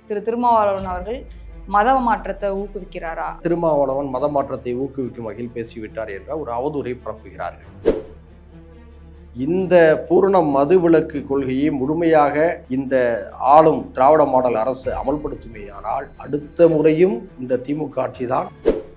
திருமாவளவன் அவர்கள் மத மாற்றத்தை ஊக்குவிக்கிறாரா? திருமாவளவன் மத மாற்றத்தை ஊக்குவிக்கும் வகையில் பேசிவிட்டார் என்ற ஒரு அவதூறை பரப்புகிறார்கள். இந்த பூரண மதுவிலக்கு கொள்கையை முழுமையாக இந்த ஆளும் திராவிட மாடல் அரசு அமல்படுத்துமேயானால் அடுத்த முறையும் இந்த திமுக ஆட்சி தான்.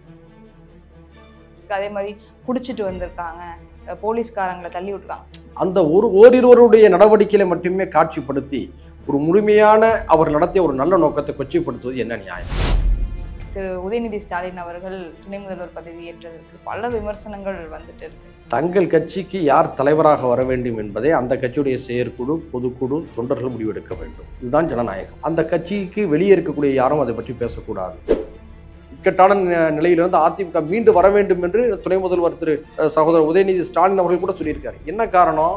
அதே மாதிரி குடிச்சிட்டு வந்திருக்காங்க, போலீஸ்காரங்களை தள்ளி விட்டுருக்காங்க. அந்த ஓரிருவருடைய நடவடிக்கைகளை மட்டுமே காட்சிப்படுத்தி ஒரு முழுமையான அவர் நடத்திய ஒரு நல்ல நோக்கத்தை கொச்சைப்படுத்துவது என்ன நியாயம்? திரு உதயநிதி ஸ்டாலின் அவர்கள் துணை முதல்வர் பதவி ஏற்றதற்கு பல விமர்சனங்கள் வந்துட்டு இருக்கு. தங்கள் கட்சிக்கு யார் தலைவராக வர வேண்டும் என்பதை அந்த கட்சியுடைய செயற்குழு, பொதுக்குழு, தொண்டர்கள் முடிவெடுக்க வேண்டும். இதுதான் ஜனநாயகம். அந்த கட்சிக்கு வெளியே இருக்கக்கூடிய யாரும் அதை பற்றி பேசக்கூடாது. இக்கட்டான நிலையிலிருந்து அதிமுக மீண்டு வர வேண்டும் என்று துணை முதல்வர் திரு சகோதரர் உதயநிதி ஸ்டாலின் அவர்கள் கூட சொல்லியிருக்காரு. என்ன காரணம்?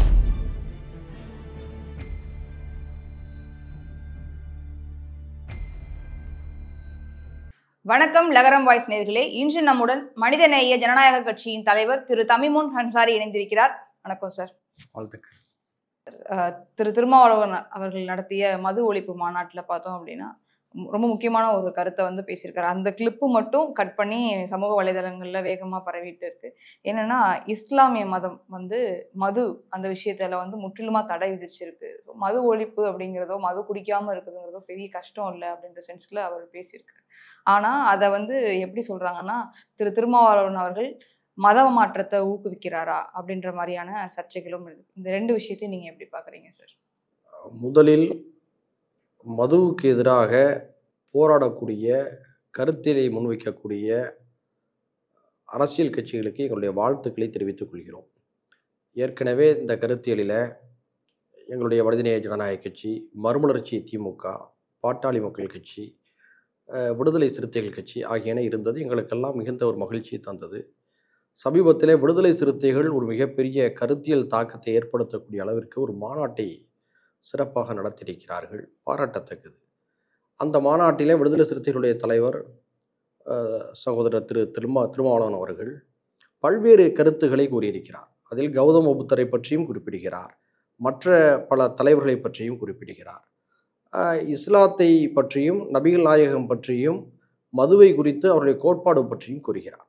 வணக்கம் லகரம் வாய்ஸ் நேயர்களே, இன்று நம்முடன் மனிதநேய ஜனநாயக கட்சியின் தலைவர் திரு தமிமுன் அன்சாரி இணைந்திருக்கிறார். வணக்கம் சார். வாழ்த்துக்கள். திரு திருமாவளவன் அவர்கள் நடத்திய மது ஒழிப்பு மாநாட்டில் பார்த்தோம் அப்படின்னா ரொம்ப முக்கியமான ஒரு கருத்தை பேசியிருக்காரு. அந்த கிளிப்பு மட்டும் கட் பண்ணி சமூக வலைதளங்கள்ல வேகமா பரவிட்டு இருக்கு. என்னன்னா, இஸ்லாமிய மதம் மது அந்த விஷயத்துல முற்றிலுமா தடை விதிச்சிருக்கு. மது ஒழிப்பு அப்படிங்கிறதோ மது குடிக்காம இருக்குதுங்கிறதோ பெரிய கஷ்டம் இல்லை அப்படின்ற சென்ஸ்ல அவர் பேசியிருக்காரு. ஆனா அதை எப்படி சொல்றாங்கன்னா, திருமாவளவன் அவர்கள் மத மாற்றத்தை ஊக்குவிக்கிறாரா அப்படின்ற மாதிரியான சர்ச்சைகளும் இருக்கு. இந்த ரெண்டு விஷயத்தையும் நீங்க எப்படி பாக்குறீங்க சார்? முதலில் மதுவுக்கு எதிராக போராடக்கூடிய, கருத்தியலை முன்வைக்கக்கூடிய அரசியல் கட்சிகளுக்கு எங்களுடைய வாழ்த்துக்களை தெரிவித்துக் கொள்கிறோம். ஏற்கனவே இந்த கருத்தியலில் எங்களுடைய மனிதநேய ஜனநாயக கட்சி, மறுமலர்ச்சி திமுக, பாட்டாளி மக்கள் கட்சி, விடுதலை சிறுத்தைகள் கட்சி ஆகியன இருந்தது. எங்களுக்கெல்லாம் மிகுந்த ஒரு மகிழ்ச்சியை தந்தது. சமீபத்தில் விடுதலை சிறுத்தைகள் ஒரு மிகப்பெரிய கருத்தியல் தாக்கத்தை ஏற்படுத்தக்கூடிய அளவிற்கு ஒரு மாநாட்டை சிறப்பாக நடத்தியிருக்கிறார்கள், பாராட்டத்தக்கது. அந்த மாநாட்டிலே விடுதலை சிறுத்தைகளுடைய தலைவர் சகோதரர் திருமாவளவன் அவர்கள் பல்வேறு கருத்துக்களை கூறியிருக்கிறார். அதில் கௌதம புத்தரை பற்றியும் குறிப்பிடுகிறார், மற்ற பல தலைவர்களை பற்றியும் குறிப்பிடுகிறார். இஸ்லாத்தை பற்றியும், நபிகள் நாயகம் பற்றியும், மதுவை குறித்து அவருடைய கோட்பாடு பற்றியும் கூறுகிறார்.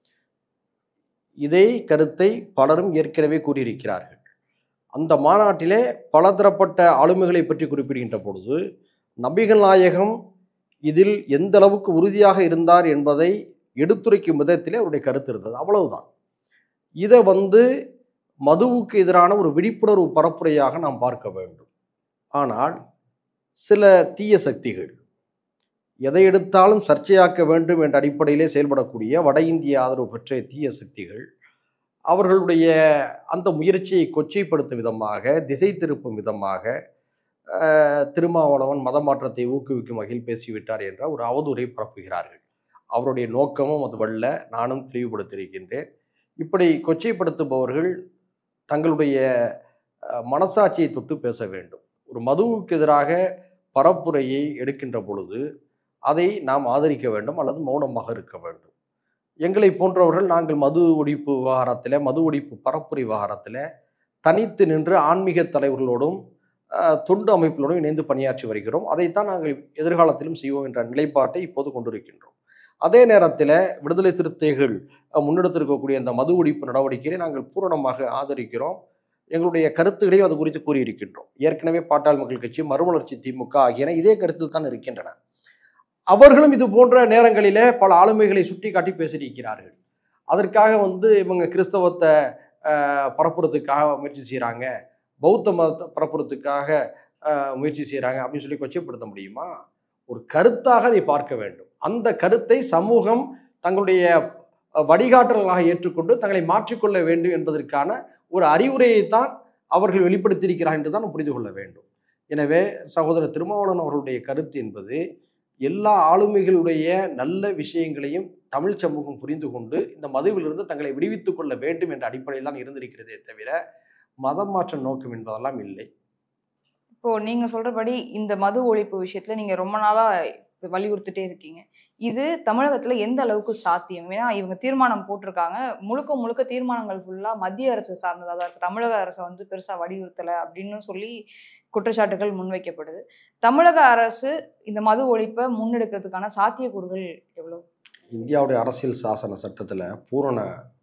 இதே கருத்தை பலரும் ஏற்கனவே கூறியிருக்கிறார்கள். அந்த மாநாட்டிலே பலதரப்பட்ட ஆளுமைகளை பற்றி குறிப்பிடுகின்ற பொழுது நபிகள் நாயகம் இதில் எந்த அளவுக்கு உறுதியாக இருந்தார் என்பதை எடுத்துரைக்கும் விதத்திலே அவருடைய கருத்து இருந்தது. அவ்வளவுதான். இதை மதுவுக்கு எதிரான ஒரு விழிப்புணர்வு பரப்புரையாக நாம் பார்க்க வேண்டும். ஆனால் சில தீய சக்திகள் எதை எடுத்தாலும் சர்ச்சையாக்க வேண்டும் என்ற அடிப்படையிலே செயல்படக்கூடிய வட இந்திய ஆதரவு பெற்ற தீய சக்திகள் அவர்களுடைய அந்த முயற்சியை கொச்சைப்படுத்தும் விதமாக, திசை திருப்பும் விதமாக திருமாவளவன் மத மாற்றத்தை ஊக்குவிக்கும் வகையில் பேசிவிட்டார் என்ற ஒரு அவதூறை பரப்புகிறார்கள். அவருடைய நோக்கமும் அதுவல்ல, நானும் தெளிவுபடுத்தியிருக்கின்றேன். இப்படி கொச்சைப்படுத்துபவர்கள் தங்களுடைய மனசாட்சியை தொட்டு பேச வேண்டும். ஒரு மதுவுக்கு எதிராக பரப்புரையை எடுக்கின்ற பொழுது அதை நாம் ஆதரிக்க வேண்டும் அல்லது மௌனமாக இருக்க வேண்டும். எங்களை போன்றவர்கள் நாங்கள் மது ஒழிப்பு விவகாரத்தில், மது ஒழிப்பு பரப்புரை விவகாரத்தில் தனித்து நின்று ஆன்மீக தலைவர்களோடும் தொண்டு அமைப்புகளோடும் இணைந்து பணியாற்றி வருகிறோம். அதைத்தான் நாங்கள் எதிர்காலத்திலும் செய்வோம் என்ற நிலைப்பாட்டை இப்போது கொண்டிருக்கின்றோம். அதே நேரத்தில் விடுதலை சிறுத்தைகள் முன்னெடுத்திருக்கக்கூடிய இந்த மது ஒழிப்பு நடவடிக்கையை நாங்கள் பூரணமாக ஆதரிக்கிறோம். எங்களுடைய கருத்துக்களையும் அது குறித்து கூறியிருக்கின்றோம். ஏற்கனவே பாட்டாளி மக்கள் கட்சி, மறுமலர்ச்சி திமுக ஆகியன இதே கருத்தில் தான் இருக்கின்றன. அவர்களும் இது போன்ற நேரங்களிலே பல ஆளுமைகளை சுட்டி காட்டி பேசியிருக்கிறார்கள். அதற்காக இவங்க கிறிஸ்தவத்தை பரப்புறதுக்காக முயற்சி செய்கிறாங்க, பௌத்த மதத்தை பரப்புறதுக்காக முயற்சி செய்கிறாங்க அப்படின்னு சொல்லி கொச்சைப்படுத்த முடியுமா? ஒரு கருத்தாக அதை பார்க்க வேண்டும். அந்த கருத்தை சமூகம் தங்களுடைய வழிகாட்டல்களாக ஏற்றுக்கொண்டு தங்களை மாற்றிக்கொள்ள வேண்டும் என்பதற்கான ஒரு அறிவுரையைத்தான் அவர்கள் வெளிப்படுத்தியிருக்கிறார்கள் என்று தான் புரிந்து கொள்ள வேண்டும். எனவே சகோதரர் திருமாவளவன் அவர்களுடைய கருத்து என்பது எல்லா ஆளுமைகளுடைய நல்ல விஷயங்களையும் தமிழ் சமூகம் புரிந்து கொண்டு இந்த மதுவிலிருந்து தங்களை விடுவித்துக் கொள்ள வேண்டும் என்ற அடிப்படையில் தான் இருந்திருக்கிறதே தவிர மதம் மாற்ற நோக்கம் என்பதெல்லாம் இல்லை. இப்போ நீங்க சொல்றபடி இந்த மது ஒழிப்பு விஷயத்துல நீங்க ரொம்ப நாளா வலியுறுத்திட்டே இருக்கீங்க. இது தமிழகத்துல எந்த அளவுக்கு சாத்தியம்? ஏன்னா இவங்க தீர்மானம் போட்டிருக்காங்க, முழுக்க முழுக்க தீர்மானங்கள் ஃபுல்லா மத்திய அரசு சார்ந்ததா தான் இருக்கு. தமிழக அரசை பெருசா வலியுறுத்தலை அப்படின்னு சொல்லி குற்றச்சாட்டுகள் முன்வைக்கப்படுது. தமிழக அரசு இந்த மது ஒழிப்பை முன்னெடுக்கிறதுக்கான சாத்தியக்கூறுகள் எவ்வளவு? இந்தியாவுடைய அரசியல் சாசன சட்டத்தில் பூரண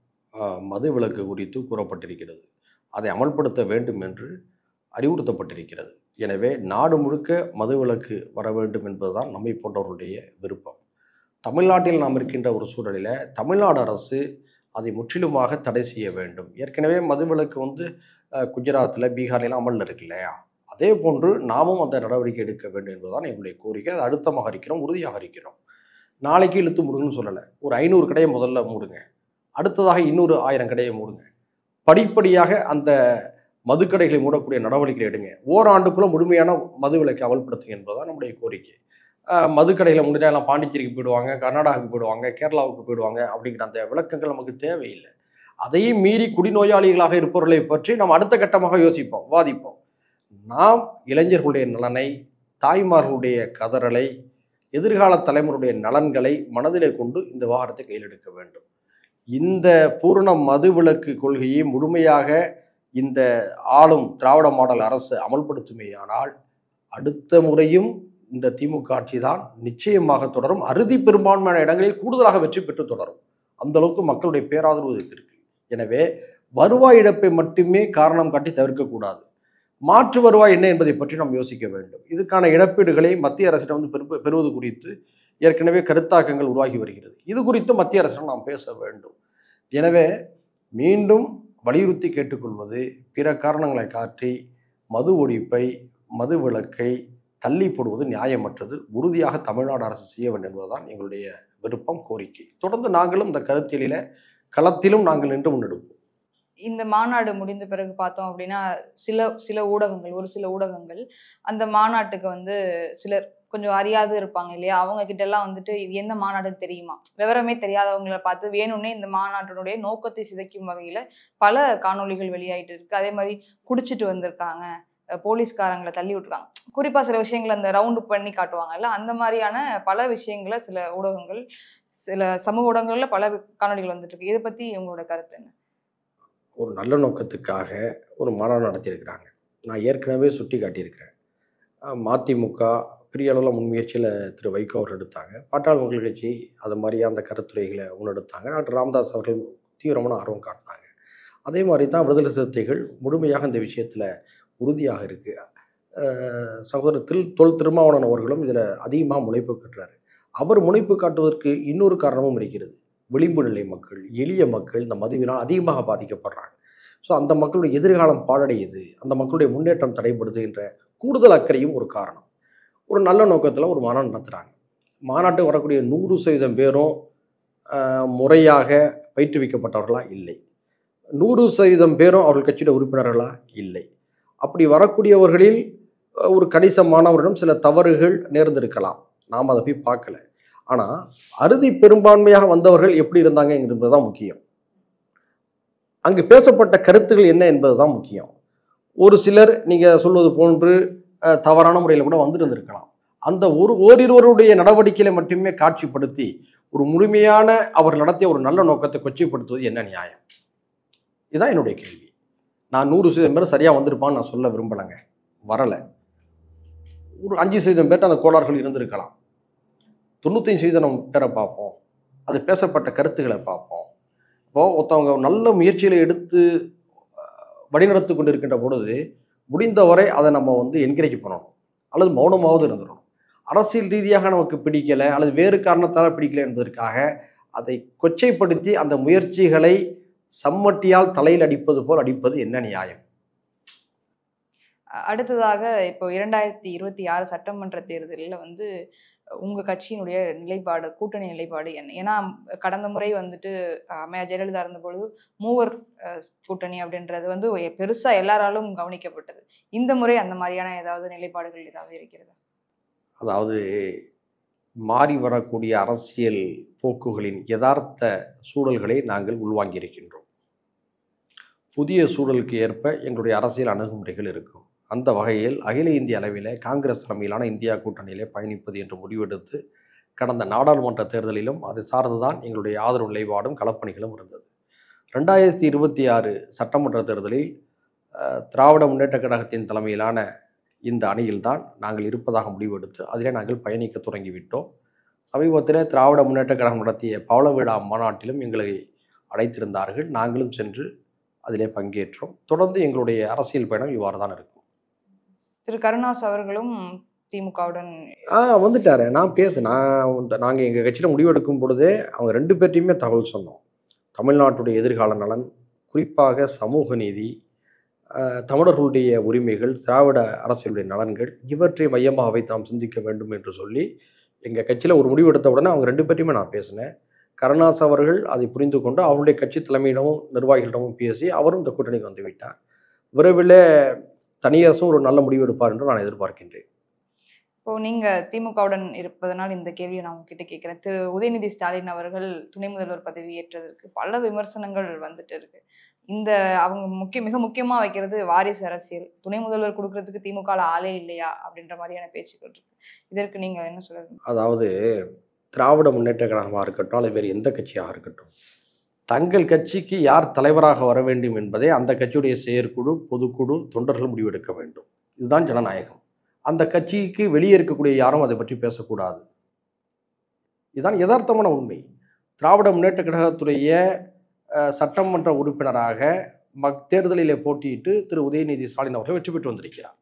மது விலக்கு குறித்து கூறப்பட்டிருக்கிறது. அதை அமல்படுத்த வேண்டும் என்று அறிவுறுத்தப்பட்டிருக்கிறது. எனவே நாடு முழுக்க மது விலக்கு வர வேண்டும் என்பதுதான் நம்மை போன்றவர்களுடைய விருப்பம். தமிழ்நாட்டில் நாம் இருக்கின்ற ஒரு சூழலில் தமிழ்நாடு அரசு அதை முற்றிலுமாக தடை செய்ய வேண்டும். ஏற்கனவே மது விலக்கு குஜராத்தில், பீகார்லாம் அமலில் இருக்கு இல்லையா? அதே போன்று நாமும் அந்த நடவடிக்கை எடுக்க வேண்டும் என்பதுதான் எங்களுடைய கோரிக்கை. அது அழுத்தமாக இருக்கிறோம், உறுதியாக இருக்கிறோம். நாளைக்கு இழுத்து மூடுங்கன்னு சொல்லலை. ஒரு 500 கடையை முதல்ல மூடுங்க, அடுத்ததாக இன்னொரு 1000 கடையை மூடுங்க. படிப்படியாக அந்த மதுக்கடைகளை மூடக்கூடிய நடவடிக்கை எடுங்க. ஓராண்டுக்குள்ள முழுமையான மது விலக்கை அமல்படுத்துங்க என்பதுதான் நம்முடைய கோரிக்கை. மதுக்கடைகளை முடிஞ்சா எல்லாம் பாண்டிச்சேரிக்கு போயிடுவாங்க, கர்நாடகாவுக்கு போயிடுவாங்க, கேரளாவுக்கு போயிடுவாங்க அப்படிங்கிற அந்த விளக்கங்கள் நமக்கு தேவையில்லை. அதையும் மீறி குடிநோயாளிகளாக இருப்பவர்களை பற்றி நாம் அடுத்த கட்டமாக யோசிப்போம், வாதிப்போம். நாம் இளைஞர்களுடைய நலனை, தாய்மார்களுடைய கதறலை, எதிர்கால தலைமுறையுடைய நலன்களை மனதிலே கொண்டு இந்த விவகாரத்தை கையில் எடுக்க வேண்டும். இந்த பூரண மதுவிலக்கு கொள்கையை முழுமையாக இந்த ஆளும் திராவிட மாடல் அரசு அமல்படுத்துமேயானால் அடுத்த முறையும் இந்த திமுக ஆட்சி தான் நிச்சயமாக தொடரும். அறுதி பெரும்பான்மையான இடங்களில் கூடுதலாக வெற்றி பெற்று தொடரும். அந்த அளவுக்கு மக்களுடைய பேராதரவு இருக்கு. எனவே வருவாய் இழப்பை மட்டுமே காரணம் காட்டி தவிர்க்கக்கூடாது. மாற்று வருவாய் என்ன என்பதை பற்றி நாம் யோசிக்க வேண்டும். இதுக்கான இழப்பீடுகளை மத்திய அரசிடம் பெறுவது குறித்து ஏற்கனவே கருத்தாக்கங்கள் உருவாகி வருகிறது. இது குறித்து மத்திய அரசிடம் நாம் பேச வேண்டும். எனவே மீண்டும் வலியுறுத்தி கேட்டுக்கொள்வது, பிற காரணங்களை காட்டி மது ஒழிப்பை, மது விலக்கை தள்ளி போடுவது நியாயமற்றது. உறுதியாக தமிழ்நாடு அரசு செய்ய வேண்டும் என்பதுதான் எங்களுடைய விருப்பம், கோரிக்கை. தொடர்ந்து நாங்களும் இந்த கருத்தியலில களத்திலும் நாங்கள் நின்று முன்னெடுப்போம். இந்த மாநாடு முடிந்த பிறகு பார்த்தோம் அப்படின்னா சில ஊடகங்கள், ஒரு சில ஊடகங்கள் அந்த மாநாட்டுக்கு சிலர் கொஞ்சம் அறியாது இருப்பாங்க இல்லையா? அவங்க கிட்ட எல்லாம் இது எந்த மாநாடுன்னு தெரியுமா, விவரமே தெரியாதவங்களை பார்த்து வேணும்னே இந்த மாநாட்டினுடைய நோக்கத்தை சிதைக்கும் வகையில பல காணொளிகள் வெளியாயிட்டு இருக்கு. அதே மாதிரி குடிச்சிட்டு வந்திருக்காங்க, போலீஸ்காரங்களை தள்ளி விட்டுருக்காங்க, குறிப்பா சில விஷயங்களை அந்த ரவுண்டு பண்ணி காட்டுவாங்கல்ல, அந்த மாதிரியான பல விஷயங்களை சில ஊடகங்கள், சில சமூக ஊடகங்கள்ல பல காணொளிகள் வந்துட்டு இருக்கு. இதை பத்தி உங்களோட கருத்து என்ன? ஒரு நல்ல நோக்கத்துக்காக ஒரு மாநாடு நடத்தியிருக்கிறாங்க. நான் ஏற்கனவே சுட்டி காட்டியிருக்கிறேன். மதிமுக பெரிய அளவில் முன்முயற்சியில் திரு வைகோ அவர் எடுத்தாங்க. பாட்டாளி மக்கள் கட்சி அது மாதிரியா அந்த கருத்துரைகளை முன்னெடுத்தாங்க. டாக்டர் ராமதாஸ் அவர்கள் தீவிரமான ஆர்வம் காட்டினாங்க. அதே மாதிரி தான் விடுதலை சிறுத்தைகள் முழுமையாக இந்த விஷயத்தில் உறுதியாக இருக்கு. சகோதரர் தொல் திருமாவளவன் அவர்களும் இதில் அதிகமாக முனைப்பு காட்டுறாரு. அவர் முனைப்பு காட்டுவதற்கு இன்னொரு காரணமும் இருக்கிறது. விளிம்பு நிலை மக்கள், எளிய மக்கள் இந்த மதுவினால் அதிகமாக பாதிக்கப்படுறாங்க. ஸோ அந்த மக்களுடைய எதிர்காலம் பாழடையுது, அந்த மக்களுடைய முன்னேற்றம் தடைபடுது என்ற கூடுதல் அக்கறையும் ஒரு காரணம். ஒரு நல்ல நோக்கத்தில் ஒரு மாநாடு நடத்துகிறாங்க. மாநாட்டுக்கு வரக்கூடிய 100% பேரும் முறையாக பயிற்றுவிக்கப்பட்டவர்களா இல்லை. 100% பேரும் அவர்கள் கட்சியோட உறுப்பினர்களா இல்லை. அப்படி வரக்கூடியவர்களில் ஒரு கணிசமானவரிடம் சில தவறுகள் நேர்ந்திருக்கலாம். நாம் அதை போய் பார்க்கல. ஆனால் அறுதி பெரும்பான்மையாக வந்தவர்கள் எப்படி இருந்தாங்க என்பது தான் முக்கியம். அங்கு பேசப்பட்ட கருத்துக்கள் என்ன என்பது தான் முக்கியம். ஒரு சிலர் நீங்கள் சொல்வது போன்று தவறான முறையில் கூட இருந்திருக்கலாம். அந்த ஓரிருவருடைய நடவடிக்கைகளை மட்டுமே காட்சிப்படுத்தி ஒரு முழுமையான அவர் நடத்திய ஒரு நல்ல நோக்கத்தை கொச்சைப்படுத்துவது என்ன நியாயம்? இதுதான் என்னுடைய கேள்வி. நான் 100% பேர் சரியாக வந்திருப்பான்னு நான் சொல்ல விரும்பலைங்க, வரலை. ஒரு 5% பேர்ட்ட அந்த கோளாறுகள் இருந்திருக்கலாம். 95% பேரை பார்ப்போம், அது பேசப்பட்ட கருத்துக்களை பார்ப்போம். இப்போது ஒருத்தவங்க நல்ல முயற்சிகளை எடுத்து வழிநடத்தி கொண்டு இருக்கின்ற பொழுது முடிந்தவரை அதை நம்ம என்கரேஜ் பண்ணணும், அல்லது மௌனமாவது இருந்துடணும். அரசியல் ரீதியாக நமக்கு பிடிக்கலை அல்லது வேறு காரணத்தால் பிடிக்கலை என்பதற்காக அதை கொச்சைப்படுத்தி அந்த முயற்சிகளை சம்மட்டியால் தலையில் அடிப்பது போல் அடிப்பது என்ன நியாயம்? அடுத்ததாக இப்போ 2026 சட்டமன்ற தேர்தலில் உங்க கட்சியினுடைய நிலைப்பாடு, கூட்டணி நிலைப்பாடு என்ன? ஏன்னா கடந்த முறை அம்மையார் ஜெயலலிதா இருந்தபொழுது மூவர் கூட்டணி அப்படின்றது பெருசா எல்லாராலும் கவனிக்கப்பட்டது. இந்த முறை அந்த மாதிரியான ஏதாவது நிலைப்பாடுகள் ஏதாவது இருக்கிறதா? அதாவது மாறி வரக்கூடிய அரசியல் போக்குகளின் யதார்த்த சூழல்களை நாங்கள் உள்வாங்கியிருக்கின்றோம். புதிய சூழலுக்கு ஏற்ப எங்களுடைய அரசியல் அணுகுமுறைகள் இருக்கும். அந்த வகையில் அகில இந்திய அளவில் காங்கிரஸ் தலைமையிலான இந்தியா கூட்டணியிலே பயணிப்பது என்று முடிவெடுத்து கடந்த நாடாளுமன்ற தேர்தலிலும் அது சார்ந்துதான் எங்களுடைய ஆதரவு நிலைப்பாடும் களப்பணிகளும் இருந்தது. 2026 சட்டமன்ற தேர்தலில் திராவிட முன்னேற்ற கழகத்தின் தலைமையிலான இந்த அணியில்தான் நாங்கள் இருப்பதாக முடிவெடுத்து அதிலே நாங்கள் பயணிக்க தொடங்கிவிட்டோம். சமீபத்தில் திராவிட முன்னேற்றக் கழகம் நடத்திய பவள விழா மாநாட்டிலும் எங்களை அழைத்திருந்தார்கள். நாங்களும் சென்று அதிலே பங்கேற்றோம். தொடர்ந்து எங்களுடைய அரசியல் பயணம் இவ்வாறு தான் இருக்கும். திரு கருணாஸ் அவர்களும் திமுகவுடன் வந்துட்டாரு. நாங்கள் எங்கள் கட்சியில் முடிவெடுக்கும் பொழுதே அவங்க 2 பேர்ட்டையுமே தகவல் சொன்னோம். தமிழ்நாட்டுடைய எதிர்கால நலன், குறிப்பாக சமூக நீதி, தமிழர்களுடைய உரிமைகள், திராவிட அரசியலுடைய நலன்கள் இவற்றை மையமாக வைத்து நாம் சிந்திக்க வேண்டும் என்று சொல்லி எங்கள் கட்சியில் ஒரு முடிவு எடுத்த உடனே அவங்க 2 பேர்ட்டையுமே நான் பேசினேன். கருணாஸ் அவர்கள் அதை புரிந்து கொண்டு அவருடைய கட்சி தலைமையிடமும் நிர்வாகிகளிடமும் பேசி அவரும் இந்த கூட்டணிக்கு வந்துவிட்டார். விரைவில் தனியரசும் ஒரு நல்ல முடிவு எடுப்பார் என்று நான் எதிர்பார்க்கின்றேன். இப்போ நீங்க திமுகவுடன் இருப்பதனால் இந்த கேள்வியை நான் உங்ககிட்ட கேட்கிறேன். திரு உதயநிதி ஸ்டாலின் அவர்கள் துணை முதல்வர் பதவி ஏற்றதற்கு பல விமர்சனங்கள் வந்துட்டு இருக்கு. இந்த அவங்க மிக முக்கியமா வைக்கிறது வாரிசு அரசியல். துணை முதல்வர் கொடுக்கறதுக்கு திமுக ஆளே இல்லையா அப்படின்ற மாதிரியான பேச்சுக்கள் இருக்கு. இதற்கு நீங்க என்ன சொல்லுங்க? அதாவது திராவிட முன்னேற்ற கழகமாக இருக்கட்டும் அல்லது வேறு எந்த கட்சியாக இருக்கட்டும், தங்கள் கட்சிக்கு யார் தலைவராக வர வேண்டும் என்பதை அந்த கட்சியுடைய செயற்குழு, பொதுக்குழு, தொண்டர்கள் முடிவெடுக்க வேண்டும். இதுதான் ஜனநாயகம். அந்த கட்சிக்கு வெளியே இருக்கக்கூடிய யாரும் அதை பற்றி பேசக்கூடாது. இதுதான் யதார்த்தமான உண்மை. திராவிட முன்னேற்ற கழகத்துடைய சட்டமன்ற உறுப்பினராக தேர்தலிலே போட்டியிட்டு திரு உதயநிதி ஸ்டாலின் அவர்கள் வெற்றி பெற்று வந்திருக்கிறார்.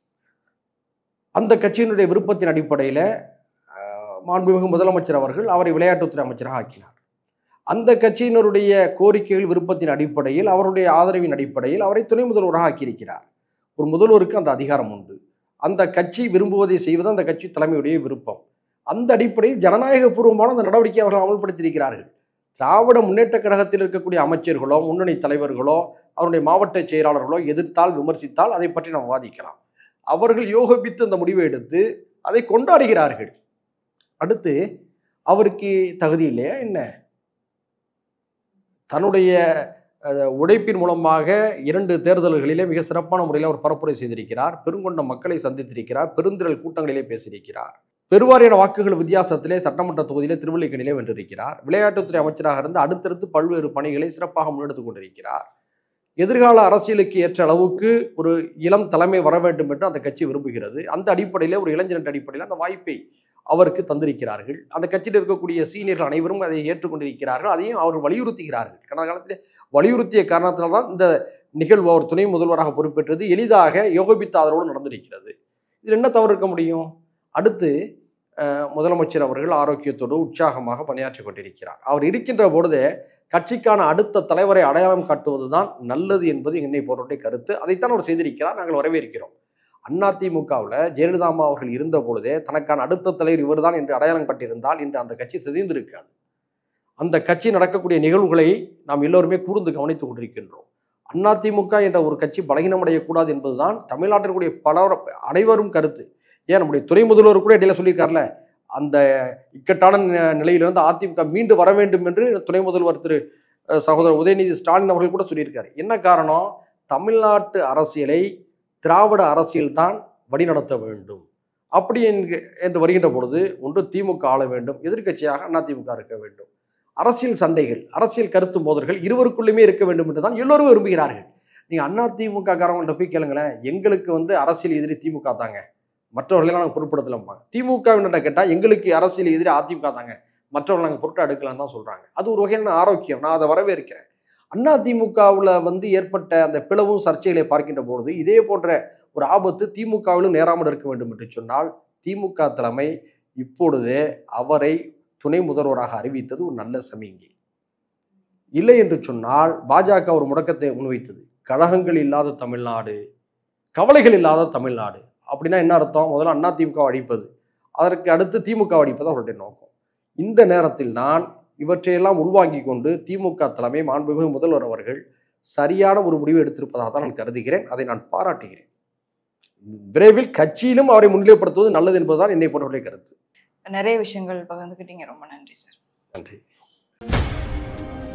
அந்த கட்சியினுடைய விருப்பத்தின் அடிப்படையில் மாண்புமிகு முதலமைச்சர் அவர்கள் அவரை விளையாட்டுத்துறை அமைச்சராக ஆக்கினார். அந்த கட்சியினருடைய கோரிக்கைகள், விருப்பத்தின் அடிப்படையில், அவருடைய ஆதரவின் அடிப்படையில் அவரை துணை முதல்வராக ஆக்கியிருக்கிறார். ஒரு முதல்வருக்கு அந்த அதிகாரம் உண்டு. அந்த கட்சி விரும்புவதை செய்வது அந்த கட்சி தலைமையுடைய விருப்பம். அந்த அடிப்படையில் ஜனநாயக பூர்வமான அந்த நடவடிக்கை அவர்கள் அமல்படுத்தியிருக்கிறார்கள். திராவிட முன்னேற்ற கழகத்தில் இருக்கக்கூடிய அமைச்சர்களோ, முன்னணி தலைவர்களோ, அவருடைய மாவட்ட செயலாளர்களோ எதிர்த்தால், விமர்சித்தால் அதை பற்றி நாம் வாதிக்கலாம். அவர்கள் யோகித்து அந்த முடிவை எடுத்து அதை கொண்டாடுகிறார்கள். அடுத்து அவருக்கு தகுதி இல்லையா என்ன? தன்னுடைய உழைப்பின் மூலமாக 2 தேர்தல்களிலே மிக சிறப்பான முறையில் அவர் பரப்புரை செய்திருக்கிறார். பெருங்கொண்ட மக்களை சந்தித்திருக்கிறார். பெருந்திரள் கூட்டங்களிலே பேசியிருக்கிறார். பெருவாரியான வாக்குகள் வித்தியாசத்திலே சட்டமன்ற தொகுதியிலே திருவல்லிக்கேணியிலே வென்றிருக்கிறார். விளையாட்டுத்துறை அமைச்சராக இருந்து அடுத்தடுத்து பல்வேறு பணிகளை சிறப்பாக முன்னெடுத்துக் கொண்டிருக்கிறார். எதிர்கால அரசியலுக்கு ஏற்ற அளவுக்கு ஒரு இளம் தலைமை வர வேண்டும் என்று அந்த கட்சி விரும்புகிறது. அந்த அடிப்படையில் ஒரு இளைஞரின் அடிப்படையில் அந்த வாய்ப்பை அவருக்கு தந்திருக்கிறார்கள். அந்த கட்சியில் இருக்கக்கூடிய சீனியர்கள் அனைவரும் அதை ஏற்றுக்கொண்டிருக்கிறார்கள். அதையும் அவர் வலியுறுத்துகிறார்கள். கடந்த காலத்தில் வலியுறுத்திய காரணத்தினால்தான் இந்த நிகழ்வு அவர் துணை முதல்வராக பொறுப்பேற்றது எளிதாக யோகபித்த ஆதரவோடு நடந்திருக்கிறது. இதில் என்ன தவறு இருக்க முடியும்? அடுத்து முதலமைச்சர் அவர்கள் ஆரோக்கியத்தோடு உற்சாகமாக பணியாற்றி கொண்டிருக்கிறார். அவர் இருக்கின்ற பொழுதே கட்சிக்கான அடுத்த தலைவரை அடையாளம் காட்டுவதுதான் நல்லது என்பது என்னை போன்றவருடைய கருத்து. அதைத்தான் அவர் செய்திருக்கிறார். நாங்கள் வரவேற்கிறோம். அதிமுகவில் ஜெயலலிதா அம்மா அவர்கள் இருந்த பொழுதே தனக்கான அடுத்த தலைவர் இவர்தான் என்று அடையாளம் கட்டியிருந்தால் இன்று அந்த கட்சி சிதைந்திருக்காது. அந்த கட்சி நடக்கக்கூடிய நிகழ்வுகளை நாம் எல்லோருமே கூர்ந்து கவனித்துக் கொண்டிருக்கின்றோம். அதிமுக என்ற ஒரு கட்சி பலகீனமடையக்கூடாது என்பதுதான் தமிழ்நாட்டிற்குரிய அனைவரும் கருத்து. ஏன் நம்முடைய துணை முதல்வர் கூட இடையில சொல்லியிருக்காருல, அந்த இக்கட்டான நிலையிலிருந்து அதிமுக மீண்டு வர வேண்டும் என்று துணை முதல்வர் திரு சகோதரர் உதயநிதி ஸ்டாலின் அவர்கள் கூட சொல்லியிருக்காரு. என்ன காரணம்? தமிழ்நாட்டு அரசியலை திராவிட அரசியல் தான் வழிநடத்த வேண்டும். அப்படி என்று வருகின்ற பொழுது ஒன்று திமுக ஆள வேண்டும், எதிர்க்கட்சியாக அதிமுக இருக்க வேண்டும். அரசியல் சண்டைகள், அரசியல் கருத்து மோதல்கள் இருவருக்குள்ளுமே இருக்க வேண்டும் என்று தான் எல்லோரும் விரும்புகிறார்கள். நீங்கள் அதிமுக காரங்கள்ட்ட போய் கேளுங்களேன், எங்களுக்கு அரசியல் எதிரி திமுக தாங்க, மற்றவர்களெல்லாம் நாங்கள் பொருட்படுத்தலாம்பாங்க. திமுகவினர்கிட்ட கேட்டால் எங்களுக்கு அரசியல் எதிரி அதிமுக தாங்க, மற்றவர்கள் நாங்கள் பொருட்டை எடுக்கலான்னு தான் சொல்கிறாங்க. அது ஒரு வகையான ஆரோக்கியம், நான் அதை வரவேற்கிறேன். அதிமுகவில் ஏற்பட்ட அந்த பிளவும் சர்ச்சைகளை பார்க்கின்ற பொழுது இதே போன்ற ஒரு ஆபத்து திமுகவிலும் நேராமல் இருக்க வேண்டும் என்று சொன்னால் திமுக தலைமை இப்பொழுதே அவரை துணை முதல்வராக அறிவித்தது ஒரு நல்ல சமிங்கை. இல்லை என்று சொன்னால் பாஜக ஒரு முடக்கத்தை முன்வைத்தது, கழகங்கள் இல்லாத தமிழ்நாடு, கவலைகள் இல்லாத தமிழ்நாடு. அப்படின்னா என்ன அர்த்தம்? முதல்ல அதிமுக அழிப்பது, அதற்கு அடுத்து திமுக அழிப்பது அவருடைய நோக்கம். இந்த நேரத்தில் தான் இவற்றையெல்லாம் உள்வாங்கி கொண்டு திமுக தலைமை மாண்புமிகு முதல்வர் அவர்கள் சரியான ஒரு முடிவு எடுத்திருப்பதாக தான் நான் கருதுகிறேன். அதை நான் பாராட்டுகிறேன். விரைவில் கட்சியிலும் அவரை முன்னிலைப்படுத்துவது நல்லது என்பதுதான் என்னை போன்றவருடைய கருத்து. நிறைய விஷயங்கள் பகிர்ந்துக்கிட்டீங்க. ரொம்ப நன்றி சார். நன்றி.